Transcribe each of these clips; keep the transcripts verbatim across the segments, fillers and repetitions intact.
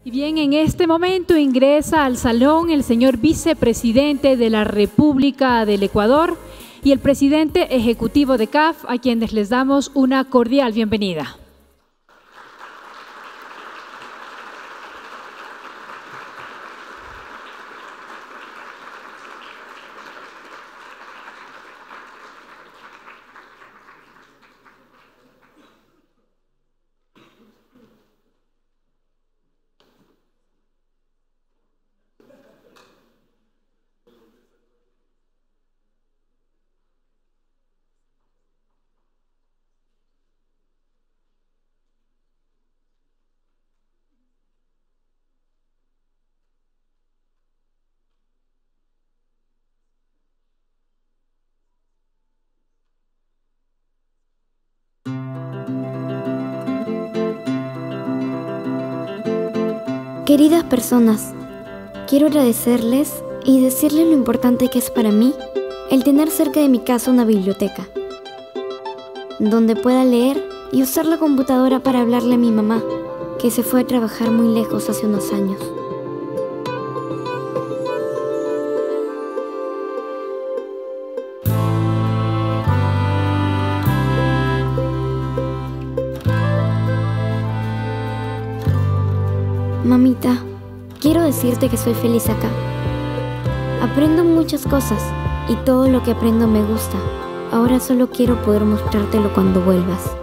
Y bien, en este momento ingresa al salón el señor vicepresidente de la República del Ecuador y el presidente ejecutivo de C A F, a quienes les damos una cordial bienvenida. Queridas personas, quiero agradecerles y decirles lo importante que es para mí el tener cerca de mi casa una biblioteca, donde pueda leer y usar la computadora para hablarle a mi mamá, que se fue a trabajar muy lejos hace unos años. Mamita, quiero decirte que soy feliz acá. Aprendo muchas cosas y todo lo que aprendo me gusta. Ahora solo quiero poder mostrártelo cuando vuelvas.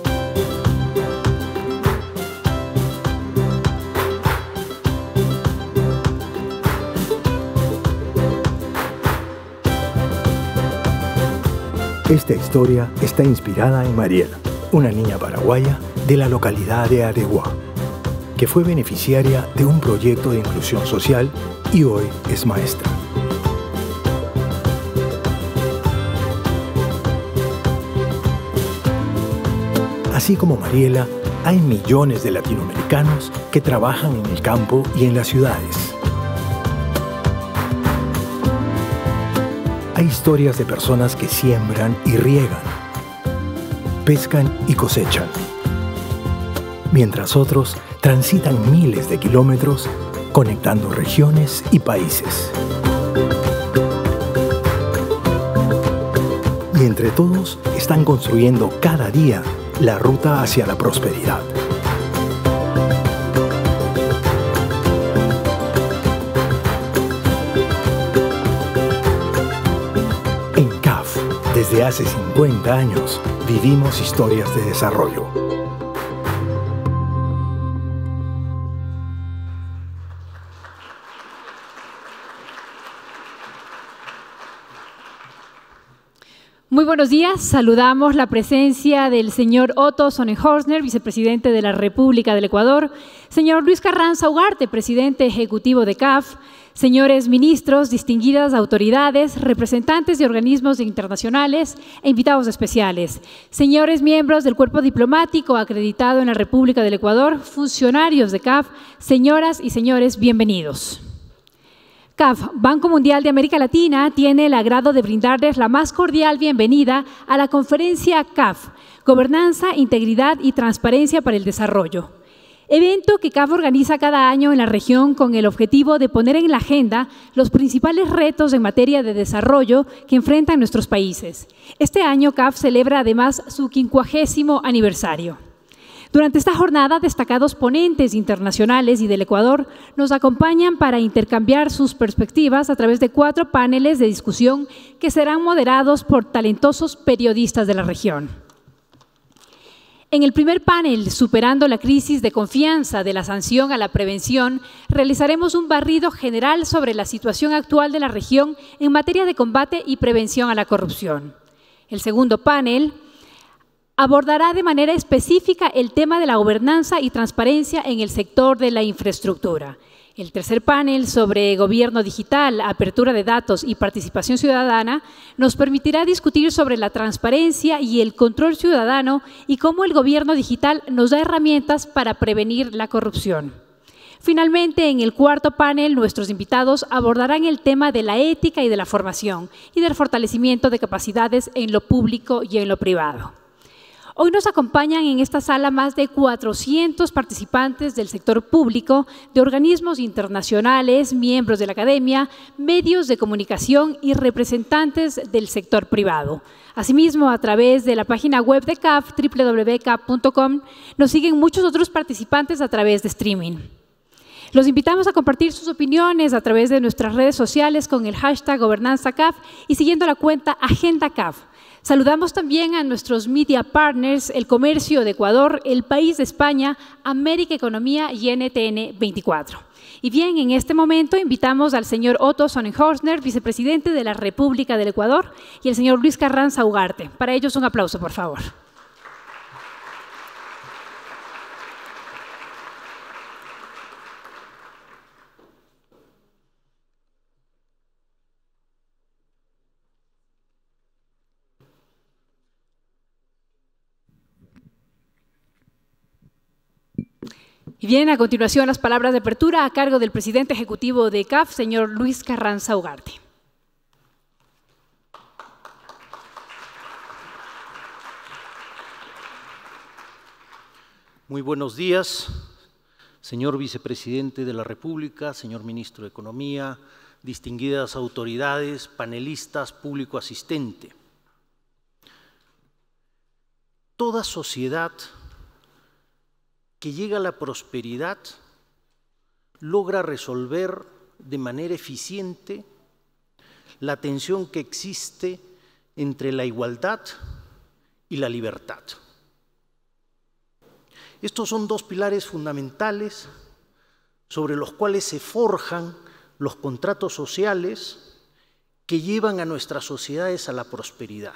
Esta historia está inspirada en Mariela, una niña paraguaya de la localidad de Areguá, que fue beneficiaria de un proyecto de inclusión social y hoy es maestra. Así como Mariela, hay millones de latinoamericanos que trabajan en el campo y en las ciudades. Hay historias de personas que siembran y riegan, pescan y cosechan, mientras otros transitan miles de kilómetros conectando regiones y países. Y entre todos están construyendo cada día la ruta hacia la prosperidad. En C A F, desde hace cincuenta años, vivimos historias de desarrollo. Muy buenos días, saludamos la presencia del señor Otto Sonnenhorstner, vicepresidente de la República del Ecuador, señor Luis Carranza Ugarte, presidente ejecutivo de C A F, señores ministros, distinguidas autoridades, representantes de organismos internacionales e invitados especiales, señores miembros del cuerpo diplomático acreditado en la República del Ecuador, funcionarios de C A F, señoras y señores, bienvenidos. C A F, Banco Mundial de América Latina, tiene el agrado de brindarles la más cordial bienvenida a la conferencia C A F, Gobernanza, Integridad y Transparencia para el Desarrollo, evento que C A F organiza cada año en la región con el objetivo de poner en la agenda los principales retos en materia de desarrollo que enfrentan nuestros países. Este año C A F celebra además su quincuagésimo aniversario. Durante esta jornada, destacados ponentes internacionales y del Ecuador nos acompañan para intercambiar sus perspectivas a través de cuatro paneles de discusión que serán moderados por talentosos periodistas de la región. En el primer panel, Superando la crisis de confianza de la sanción a la prevención, realizaremos un barrido general sobre la situación actual de la región en materia de combate y prevención a la corrupción. El segundo panel abordará de manera específica el tema de la gobernanza y transparencia en el sector de la infraestructura. El tercer panel sobre gobierno digital, apertura de datos y participación ciudadana nos permitirá discutir sobre la transparencia y el control ciudadano y cómo el gobierno digital nos da herramientas para prevenir la corrupción. Finalmente, en el cuarto panel, nuestros invitados abordarán el tema de la ética y de la formación y del fortalecimiento de capacidades en lo público y en lo privado. Hoy nos acompañan en esta sala más de cuatrocientos participantes del sector público, de organismos internacionales, miembros de la academia, medios de comunicación y representantes del sector privado. Asimismo, a través de la página web de C A F, doble u doble u doble u punto c a f punto com, nos siguen muchos otros participantes a través de streaming. Los invitamos a compartir sus opiniones a través de nuestras redes sociales con el hashtag Gobernanza C A F y siguiendo la cuenta Agenda C A F. Saludamos también a nuestros media partners, El Comercio de Ecuador, El País de España, América Economía y N T N veinticuatro. Y bien, en este momento invitamos al señor Otto Sonnenhorstner, vicepresidente de la República del Ecuador, y el señor Luis Carranza Ugarte. Para ellos un aplauso, por favor. Y bien, a continuación las palabras de apertura a cargo del presidente ejecutivo de C A F, señor Luis Carranza Ugarte. Muy buenos días, señor vicepresidente de la República, señor ministro de Economía, distinguidas autoridades, panelistas, público asistente. Toda sociedad que llega a la prosperidad logra resolver de manera eficiente la tensión que existe entre la igualdad y la libertad. Estos son dos pilares fundamentales sobre los cuales se forjan los contratos sociales que llevan a nuestras sociedades a la prosperidad.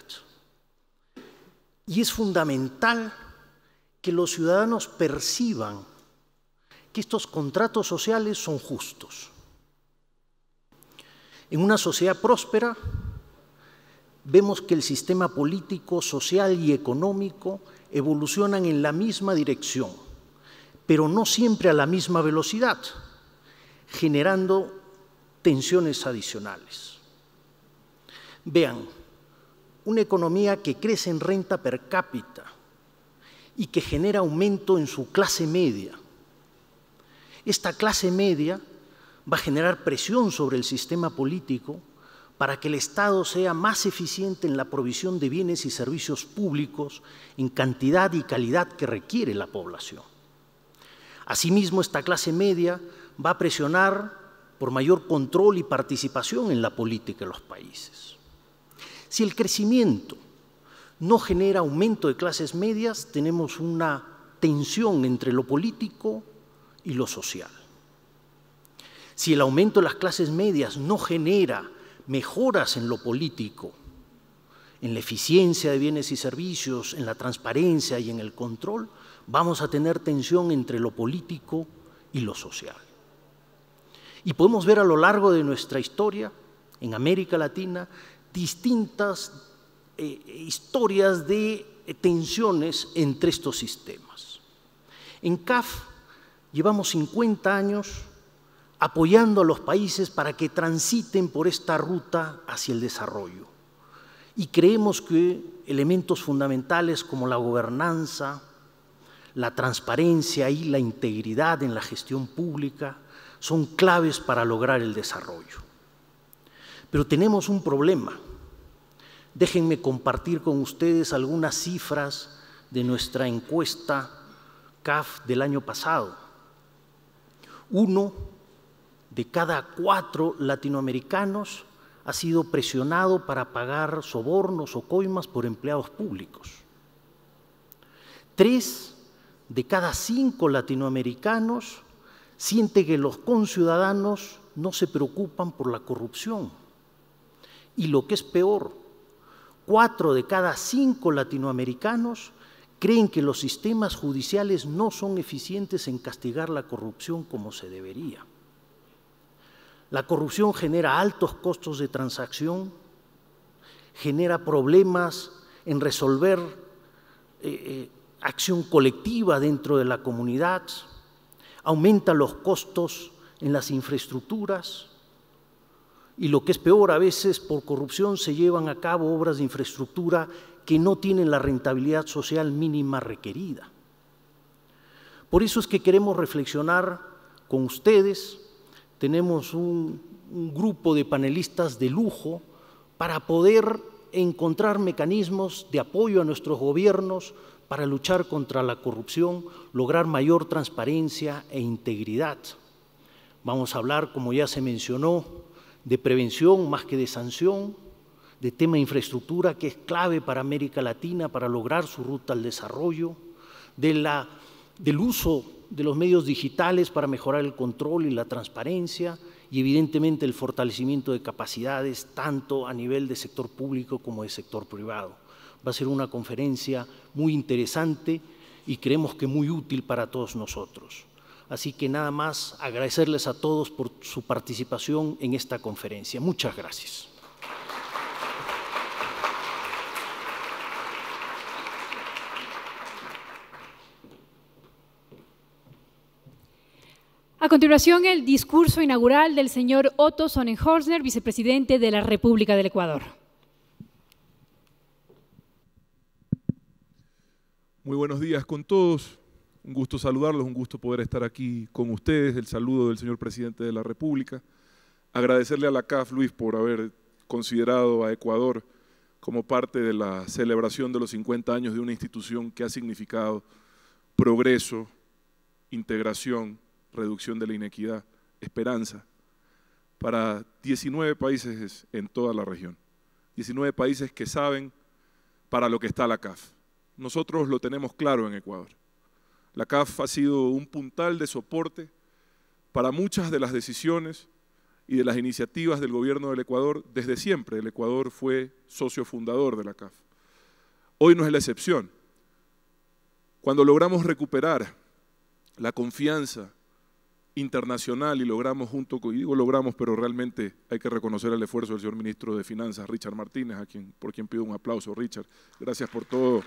Y es fundamental que los ciudadanos perciban que estos contratos sociales son justos. En una sociedad próspera vemos que el sistema político, social y económico evolucionan en la misma dirección, pero no siempre a la misma velocidad, generando tensiones adicionales. Vean, una economía que crece en renta per cápita y que genera aumento en su clase media. Esta clase media va a generar presión sobre el sistema político para que el Estado sea más eficiente en la provisión de bienes y servicios públicos en cantidad y calidad que requiere la población. Asimismo, esta clase media va a presionar por mayor control y participación en la política de los países. Si el crecimiento no genera aumento de clases medias, tenemos una tensión entre lo político y lo social. Si el aumento de las clases medias no genera mejoras en lo político, en la eficiencia de bienes y servicios, en la transparencia y en el control, vamos a tener tensión entre lo político y lo social. Y podemos ver a lo largo de nuestra historia, en América Latina, distintas Eh, historias de eh, tensiones entre estos sistemas. En C A F llevamos cincuenta años apoyando a los países para que transiten por esta ruta hacia el desarrollo. Y creemos que elementos fundamentales como la gobernanza, la transparencia y la integridad en la gestión pública son claves para lograr el desarrollo. Pero tenemos un problema. Déjenme compartir con ustedes algunas cifras de nuestra encuesta C A F del año pasado. Uno de cada cuatro latinoamericanos ha sido presionado para pagar sobornos o coimas por empleados públicos. Tres de cada cinco latinoamericanos siente que los conciudadanos no se preocupan por la corrupción. Y lo que es peor, Cuatro de cada cinco latinoamericanos creen que los sistemas judiciales no son eficientes en castigar la corrupción como se debería. La corrupción genera altos costos de transacción, genera problemas en resolver eh, eh, acción colectiva dentro de la comunidad, aumenta los costos en las infraestructuras, y lo que es peor, a veces por corrupción se llevan a cabo obras de infraestructura que no tienen la rentabilidad social mínima requerida. Por eso es que queremos reflexionar con ustedes. Tenemos un, un grupo de panelistas de lujo para poder encontrar mecanismos de apoyo a nuestros gobiernos para luchar contra la corrupción, lograr mayor transparencia e integridad. Vamos a hablar, como ya se mencionó, de prevención más que de sanción, de tema de infraestructura que es clave para América Latina para lograr su ruta al desarrollo, de la, del uso de los medios digitales para mejorar el control y la transparencia y evidentemente el fortalecimiento de capacidades tanto a nivel de sector público como de sector privado. Va a ser una conferencia muy interesante y creemos que muy útil para todos nosotros. Así que nada más agradecerles a todos por su participación en esta conferencia. Muchas gracias. A continuación, el discurso inaugural del señor Otto Sonnenhorstner, vicepresidente de la República del Ecuador. Muy buenos días con todos. Un gusto saludarlos, un gusto poder estar aquí con ustedes. El saludo del señor presidente de la República. Agradecerle a la C A F, Luis, por haber considerado a Ecuador como parte de la celebración de los cincuenta años de una institución que ha significado progreso, integración, reducción de la inequidad, esperanza, para diecinueve países en toda la región. diecinueve países que saben para lo que está la C A F. Nosotros lo tenemos claro en Ecuador. La C A F ha sido un puntal de soporte para muchas de las decisiones y de las iniciativas del gobierno del Ecuador desde siempre. El Ecuador fue socio fundador de la C A F. Hoy no es la excepción. Cuando logramos recuperar la confianza internacional y logramos junto con, y digo logramos, pero realmente hay que reconocer el esfuerzo del señor ministro de Finanzas, Richard Martínez, a quien, por quien pido un aplauso. Richard, gracias por todo.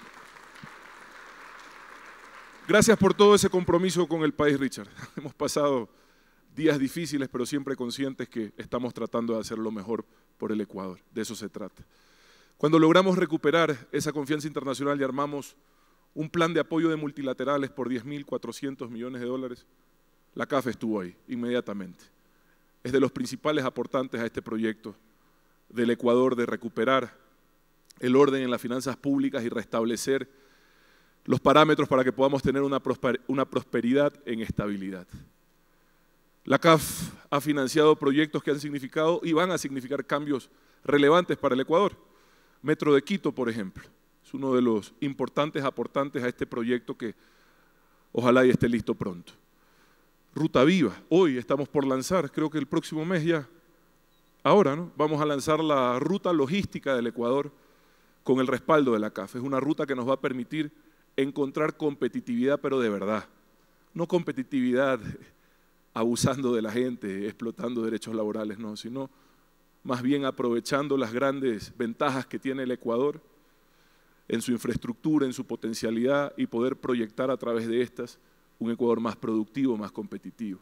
Gracias por todo ese compromiso con el país, Richard. Hemos pasado días difíciles, pero siempre conscientes que estamos tratando de hacer lo mejor por el Ecuador. De eso se trata. Cuando logramos recuperar esa confianza internacional y armamos un plan de apoyo de multilaterales por diez mil cuatrocientos millones de dólares, la C A F estuvo ahí inmediatamente. Es de los principales aportantes a este proyecto del Ecuador de recuperar el orden en las finanzas públicas y restablecer los parámetros para que podamos tener una, prosper, una prosperidad en estabilidad. La C A F ha financiado proyectos que han significado y van a significar cambios relevantes para el Ecuador. Metro de Quito, por ejemplo, es uno de los importantes aportantes a este proyecto que ojalá y esté listo pronto. Ruta Viva, hoy estamos por lanzar, creo que el próximo mes ya, ahora, ¿no? Vamos a lanzar la ruta logística del Ecuador con el respaldo de la C A F. Es una ruta que nos va a permitir encontrar competitividad, pero de verdad. No competitividad abusando de la gente, explotando derechos laborales, no, sino más bien aprovechando las grandes ventajas que tiene el Ecuador en su infraestructura, en su potencialidad y poder proyectar a través de estas un Ecuador más productivo, más competitivo.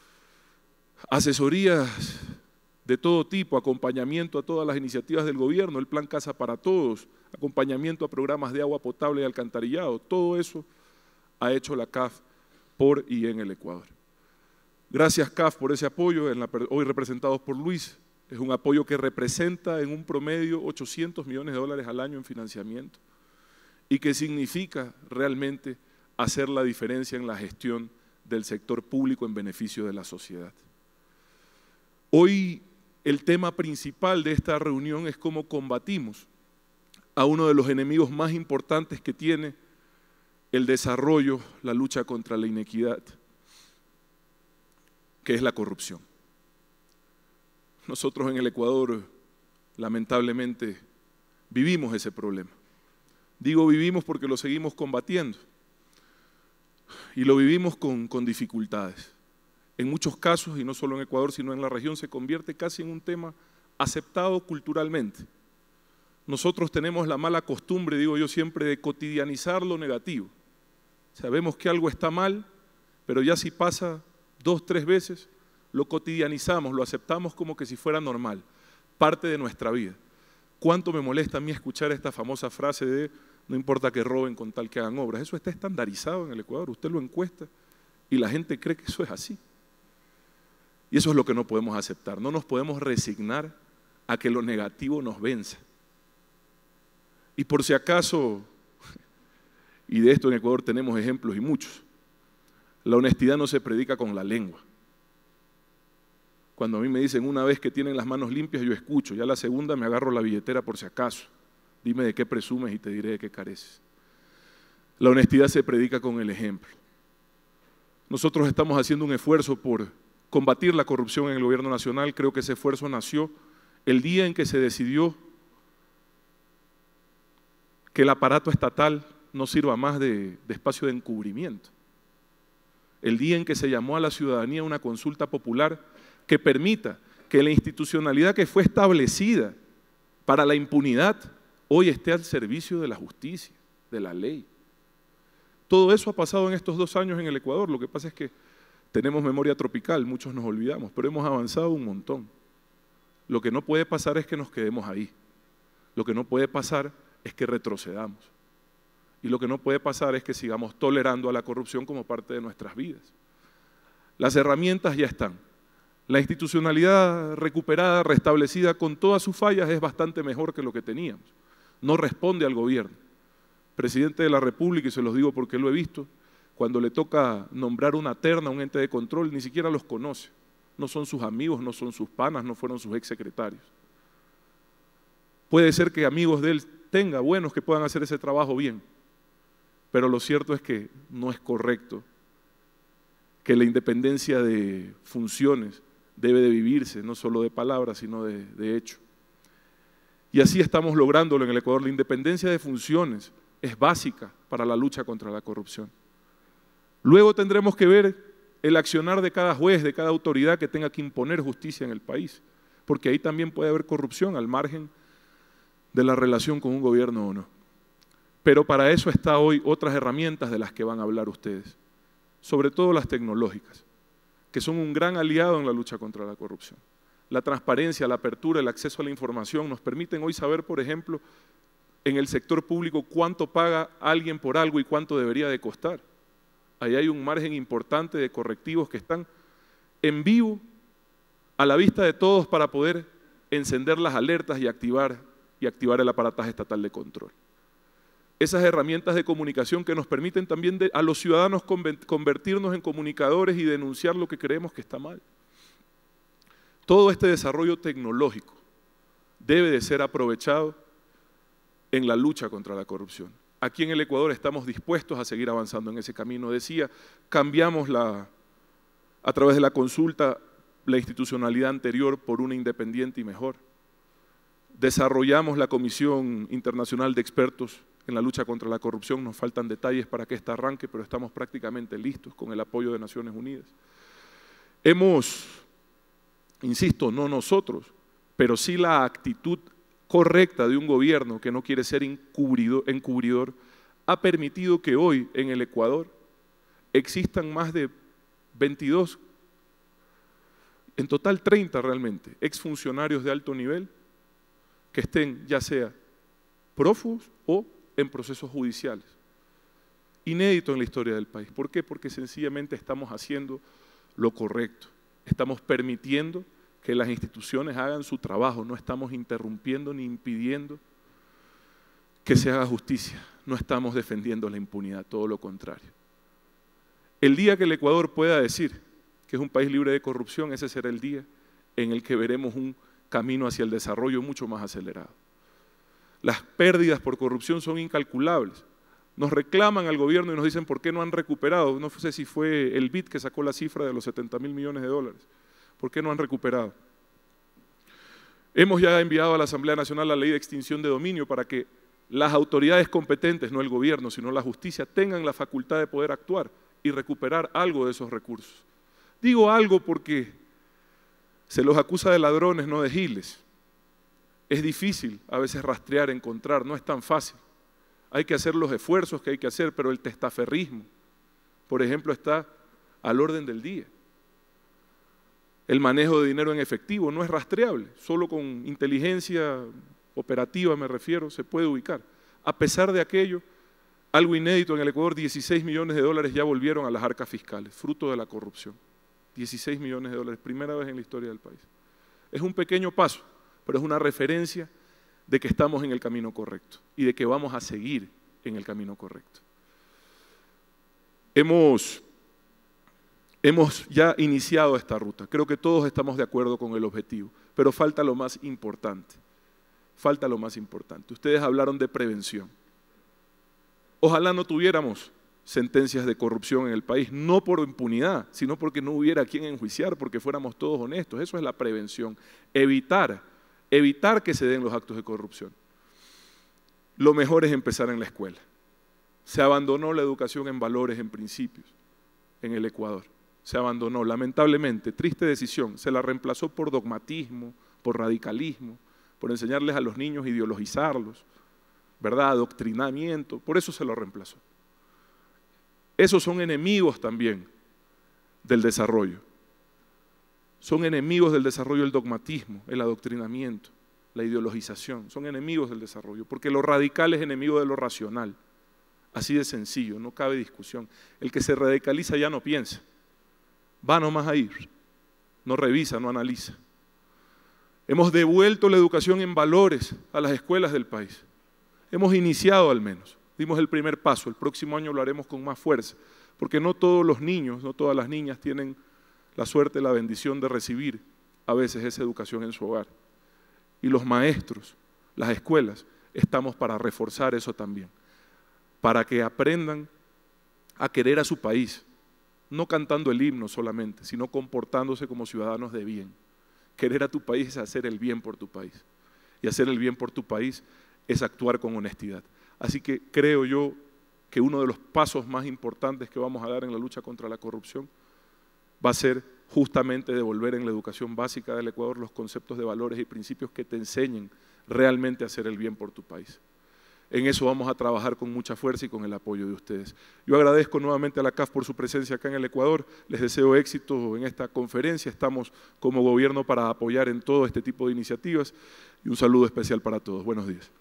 Asesorías de todo tipo, acompañamiento a todas las iniciativas del gobierno, el Plan Casa para Todos, acompañamiento a programas de agua potable y alcantarillado, todo eso ha hecho la C A F por y en el Ecuador. Gracias C A F por ese apoyo, en la, hoy representados por Luis, es un apoyo que representa en un promedio ochocientos millones de dólares al año en financiamiento y que significa realmente hacer la diferencia en la gestión del sector público en beneficio de la sociedad. Hoy el tema principal de esta reunión es cómo combatimos a uno de los enemigos más importantes que tiene el desarrollo, la lucha contra la inequidad, que es la corrupción. Nosotros en el Ecuador, lamentablemente, vivimos ese problema. Digo vivimos porque lo seguimos combatiendo. Y lo vivimos con, con dificultades. En muchos casos, y no solo en Ecuador, sino en la región, se convierte casi en un tema aceptado culturalmente. Nosotros tenemos la mala costumbre, digo yo siempre, de cotidianizar lo negativo. Sabemos que algo está mal, pero ya si pasa dos, tres veces, lo cotidianizamos, lo aceptamos como que si fuera normal, parte de nuestra vida. ¿Cuánto me molesta a mí escuchar esta famosa frase de no importa que roben con tal que hagan obras? Eso está estandarizado en el Ecuador, usted lo encuesta y la gente cree que eso es así. Y eso es lo que no podemos aceptar, no nos podemos resignar a que lo negativo nos venza. Y por si acaso, y de esto en Ecuador tenemos ejemplos y muchos, la honestidad no se predica con la lengua. Cuando a mí me dicen una vez que tienen las manos limpias, yo escucho, ya la segunda me agarro la billetera por si acaso. Dime de qué presumes y te diré de qué careces. La honestidad se predica con el ejemplo. Nosotros estamos haciendo un esfuerzo por combatir la corrupción en el gobierno nacional. Creo que ese esfuerzo nació el día en que se decidió que el aparato estatal no sirva más de, de espacio de encubrimiento. El día en que se llamó a la ciudadanía una consulta popular que permita que la institucionalidad que fue establecida para la impunidad hoy esté al servicio de la justicia, de la ley. Todo eso ha pasado en estos dos años en el Ecuador. Lo que pasa es que tenemos memoria tropical, muchos nos olvidamos, pero hemos avanzado un montón. Lo que no puede pasar es que nos quedemos ahí. Lo que no puede pasar es que retrocedamos. Y lo que no puede pasar es que sigamos tolerando a la corrupción como parte de nuestras vidas. Las herramientas ya están. La institucionalidad recuperada, restablecida con todas sus fallas es bastante mejor que lo que teníamos. No responde al gobierno. Presidente de la República, y se los digo porque lo he visto, cuando le toca nombrar una terna, un ente de control, ni siquiera los conoce. No son sus amigos, no son sus panas, no fueron sus exsecretarios. Puede ser que amigos de él tenga buenos que puedan hacer ese trabajo bien, pero lo cierto es que no es correcto que la independencia de funciones debe de vivirse, no solo de palabras, sino de, de hecho. Y así estamos lográndolo en el Ecuador. La independencia de funciones es básica para la lucha contra la corrupción. Luego tendremos que ver el accionar de cada juez, de cada autoridad que tenga que imponer justicia en el país, porque ahí también puede haber corrupción al margen de la relación con un gobierno o no. Pero para eso está hoy otras herramientas de las que van a hablar ustedes, sobre todo las tecnológicas, que son un gran aliado en la lucha contra la corrupción. La transparencia, la apertura, el acceso a la información nos permiten hoy saber, por ejemplo, en el sector público cuánto paga alguien por algo y cuánto debería de costar. Ahí hay un margen importante de correctivos que están en vivo, a la vista de todos, para poder encender las alertas y activar, y activar el aparataje estatal de control. Esas herramientas de comunicación que nos permiten también de, a los ciudadanos convertirnos en comunicadores y denunciar lo que creemos que está mal. Todo este desarrollo tecnológico debe de ser aprovechado en la lucha contra la corrupción. Aquí en el Ecuador estamos dispuestos a seguir avanzando en ese camino. Decía, cambiamos la, a través de la consulta la institucionalidad anterior por una independiente y mejor. Desarrollamos la Comisión Internacional de Expertos en la lucha contra la corrupción. Nos faltan detalles para que esta arranque, pero estamos prácticamente listos con el apoyo de Naciones Unidas. Hemos, insisto, no nosotros, pero sí la actitud correcta de un gobierno que no quiere ser encubridor, encubridor, ha permitido que hoy en el Ecuador existan más de veintidós, en total treinta realmente, exfuncionarios de alto nivel que estén ya sea prófugos o en procesos judiciales. Inédito en la historia del país. ¿Por qué? Porque sencillamente estamos haciendo lo correcto. Estamos permitiendo que las instituciones hagan su trabajo, no estamos interrumpiendo ni impidiendo que se haga justicia, no estamos defendiendo la impunidad, todo lo contrario. El día que el Ecuador pueda decir que es un país libre de corrupción, ese será el día en el que veremos un camino hacia el desarrollo mucho más acelerado. Las pérdidas por corrupción son incalculables. Nos reclaman al gobierno y nos dicen por qué no han recuperado. No sé si fue el B I D que sacó la cifra de los setenta mil millones de dólares. ¿Por qué no han recuperado? Hemos ya enviado a la Asamblea Nacional la ley de extinción de dominio para que las autoridades competentes, no el gobierno, sino la justicia, tengan la facultad de poder actuar y recuperar algo de esos recursos. Digo algo porque se los acusa de ladrones, no de giles. Es difícil a veces rastrear, encontrar, no es tan fácil. Hay que hacer los esfuerzos que hay que hacer, pero el testaferrismo, por ejemplo, está al orden del día. El manejo de dinero en efectivo no es rastreable, solo con inteligencia operativa me refiero, se puede ubicar. A pesar de aquello, algo inédito en el Ecuador, dieciséis millones de dólares ya volvieron a las arcas fiscales, fruto de la corrupción. dieciséis millones de dólares, primera vez en la historia del país. Es un pequeño paso, pero es una referencia de que estamos en el camino correcto y de que vamos a seguir en el camino correcto. Hemos, hemos ya iniciado esta ruta, creo que todos estamos de acuerdo con el objetivo, pero falta lo más importante, falta lo más importante. Ustedes hablaron de prevención. Ojalá no tuviéramos sentencias de corrupción en el país, no por impunidad, sino porque no hubiera a quien enjuiciar, porque fuéramos todos honestos. Eso es la prevención, evitar, evitar que se den los actos de corrupción. Lo mejor es empezar en la escuela. Se abandonó la educación en valores, en principios, en el Ecuador. Se abandonó, lamentablemente, triste decisión, se la reemplazó por dogmatismo, por radicalismo, por enseñarles a los niños a ideologizarlos, ¿verdad? Adoctrinamiento, por eso se lo reemplazó. Esos son enemigos también del desarrollo. Son enemigos del desarrollo el dogmatismo, el adoctrinamiento, la ideologización. Son enemigos del desarrollo, porque lo radical es enemigo de lo racional. Así de sencillo, no cabe discusión. El que se radicaliza ya no piensa, va nomás a ir, no revisa, no analiza. Hemos devuelto la educación en valores a las escuelas del país. Hemos iniciado al menos, dimos el primer paso, el próximo año lo haremos con más fuerza, porque no todos los niños, no todas las niñas tienen la suerte, la bendición de recibir a veces esa educación en su hogar. Y los maestros, las escuelas, estamos para reforzar eso también, para que aprendan a querer a su país, no cantando el himno solamente, sino comportándose como ciudadanos de bien. Querer a tu país es hacer el bien por tu país, y hacer el bien por tu país es actuar con honestidad. Así que creo yo que uno de los pasos más importantes que vamos a dar en la lucha contra la corrupción va a ser justamente devolver en la educación básica del Ecuador los conceptos de valores y principios que te enseñen realmente a hacer el bien por tu país. En eso vamos a trabajar con mucha fuerza y con el apoyo de ustedes. Yo agradezco nuevamente a la C A F por su presencia acá en el Ecuador, les deseo éxito en esta conferencia, estamos como gobierno para apoyar en todo este tipo de iniciativas y un saludo especial para todos. Buenos días.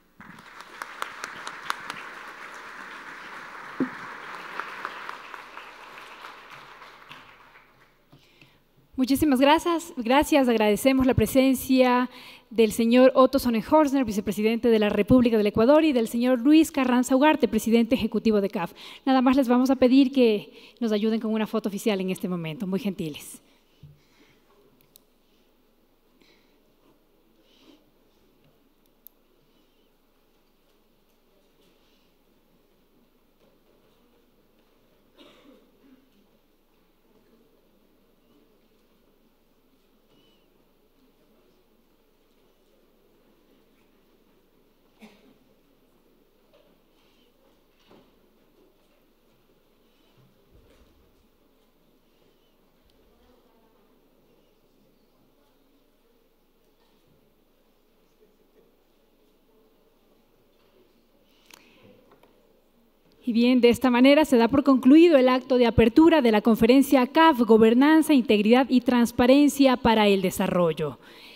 Muchísimas gracias. Gracias, agradecemos la presencia del señor Otto Sonnenhorstner, vicepresidente de la República del Ecuador, y del señor Luis Carranza Ugarte, presidente ejecutivo de C A F. Nada más les vamos a pedir que nos ayuden con una foto oficial en este momento, muy gentiles. Y bien, de esta manera se da por concluido el acto de apertura de la conferencia C A F, Gobernanza, Integridad y Transparencia para el Desarrollo.